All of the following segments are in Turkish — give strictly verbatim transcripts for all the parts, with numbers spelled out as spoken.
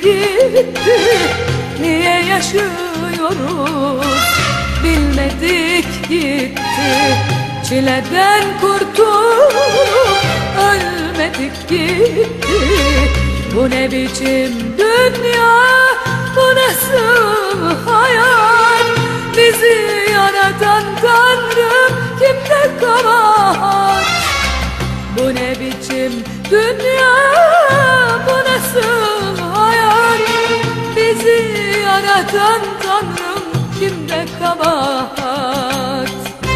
gitti. Niye yaşıyoruz bilmedik gitti. Çileden kurtulup ölmedik gitti. Bu ne biçim dünya, bu nasıl hayat? Bizi yaratan Tanrım kimde kabahat? Bu ne biçim dünya, bu nasıl hayat? Bizi yaratan Tanrım kimde kabahat?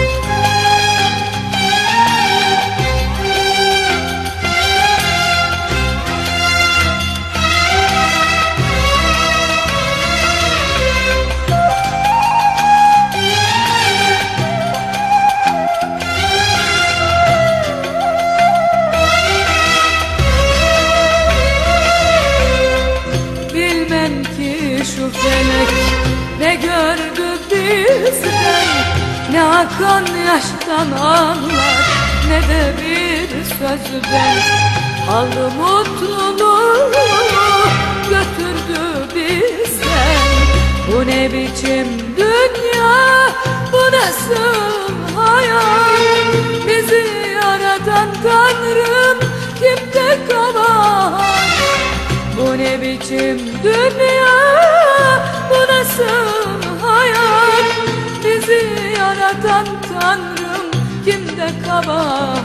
Şu felek ne gördü bizden, ne akan yaştan anlar, ne de bir sözden. Aldı mutluluğu götürdü bizden. Bu ne biçim dünya, bu nasıl hayat? Bizi yaratan Tanrım kimde kabahat? Bu ne biçim dünya, bu nasıl hayat? Bizi yaratan Tanrım kimde kabahat?